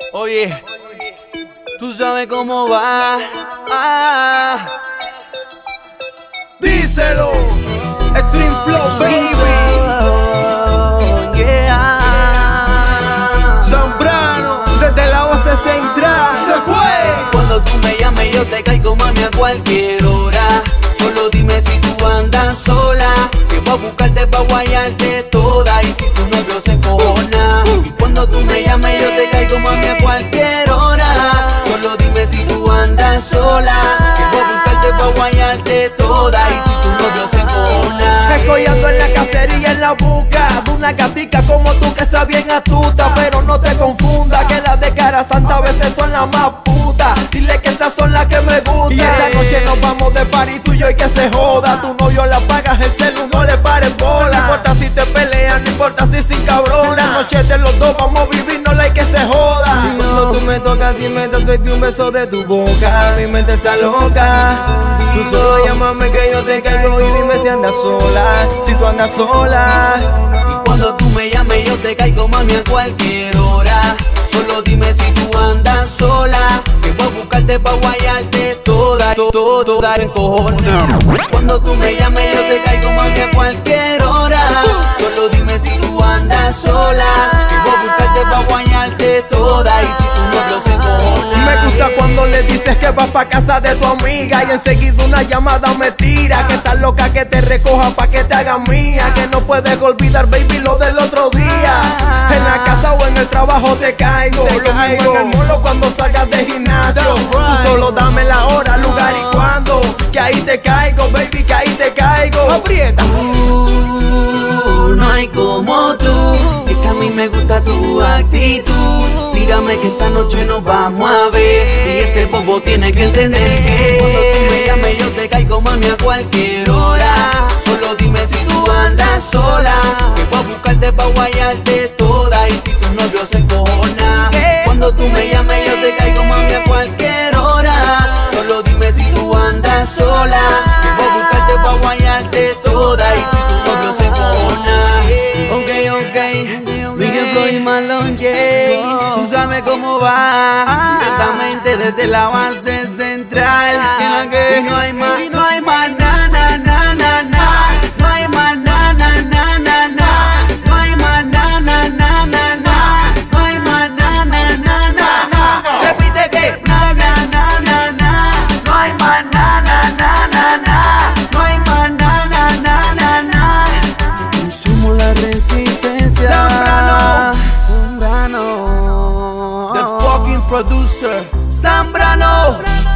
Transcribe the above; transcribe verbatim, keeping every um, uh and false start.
Oye, tú sabes cómo va. Ah. Díselo, Extreme Flow, baby. Oh, yeah. Zambrano, desde la base central. Se fue. Cuando tú me llames yo te caigo, mami, a cualquier hora. Solo dime si tú andas sola, que voy a buscarte pa' guayarte toda. Y si tu novio se cojona, y cuando tú me llames yo te caigo, mami, a cualquier hora. Solo dime si tú andas sola, que voy a buscarte pa' guayarte toda. Y si tu novio se cojona, escollando en la cacería, en la busca de una gatica como tú que está bien astuta. Pero no te confundas, que las de cara santa a veces son las más putas. Dile que estas son las que me gustan. Y esta noche nos vamos de party tú y yo y que se joda. Tu novio la pagas el celu, no le pares bola. No importa si te pelean, no importa si sin cabrona. La noche de los dos vamos a vivir, no la hay que se joda. y cuando tú me tocas y me das, baby, un beso de tu boca, mi mente está loca. Tú solo llámame que yo te caigo y dime si andas sola, si tú andas sola. Y cuando tú me llames yo te caigo, mami, a cualquier hora. Solo dime si tú andas sola, que voy a buscarte pa' guayarte toda, to, to, toda en cojones. Cuando tú me llames yo te caigo, mami, a cualquier hora. Solo dime si tú andas sola, que voy a buscarte pa' guayarte toda. Y si tu novio se cojona, me gusta cuando le dices que vas pa' casa de tu amiga y enseguida una llamada me tira. Que estás loca que te recoja pa' que te haga mía. Que no puedes olvidar, baby, lo del otro día. En la casa o en el trabajo te caigo. Lo mismo en el molo cuando salgas de gimnasio. Tú solo dame la hora, lugar y cuándo, que ahí te caigo, baby, que ahí te caigo. Aprieta. Uh, no hay como tú, es que a mí me gusta tu actitud. Tírame que esta noche nos vamos a ver, y ese bobo tiene que entender que cuando tú me llames yo te caigo, mami, a cualquier hora. Solo dime si tú andas sola, que voy a buscarte pa' guayarte toda. Y si tu novio se cojona, cuando tú me llames yo te caigo, mami, a cualquier hora. Solo dime si tú andas sola, que voy a buscarte pa' guayarte toda. Y si tu novio se cojona, ok, ok, Miguel Flow y Marlon J, tú sabes cómo va. Directamente desde la base central, en la que no hay más, no hay más, na, na, na, na, na. No hay más, na, na, na, na, na. No hay más, na, na, na, na, na. No hay más, na, na, na, na, na. Repite que na, na, na, na, na. No hay más, na, na, na, na, na. No hay más, na, na, na, na, na. Somos la resistencia. Zambrano. Zambrano. The fucking producer. Zambrano.